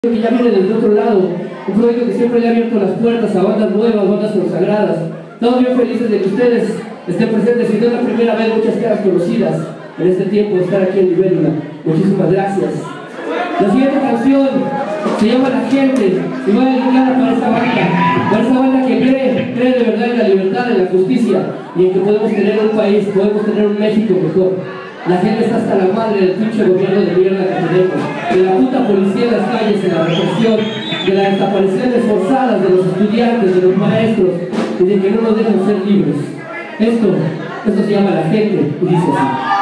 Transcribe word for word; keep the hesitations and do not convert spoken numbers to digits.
Que ya viene desde otro lado, un proyecto que siempre le ha abierto las puertas a bandas nuevas, bandas consagradas. Estamos bien felices de que ustedes estén presentes y no es la primera vez, muchas caras conocidas en este tiempo de estar aquí en Libélula. Muchísimas gracias. La siguiente canción se llama La Gente y va dedicada para esta banda, para esta banda que cree, cree de verdad en la libertad, en la justicia y en que podemos tener un país, podemos tener un México mejor. La gente está hasta la madre del pinche gobierno de mierda que tenemos, de la puta policía en las calles, de la represión, de las desapariciones forzadas de los estudiantes, de los maestros, y de que no nos dejan ser libres. Esto, esto se llama La Gente, y dice así.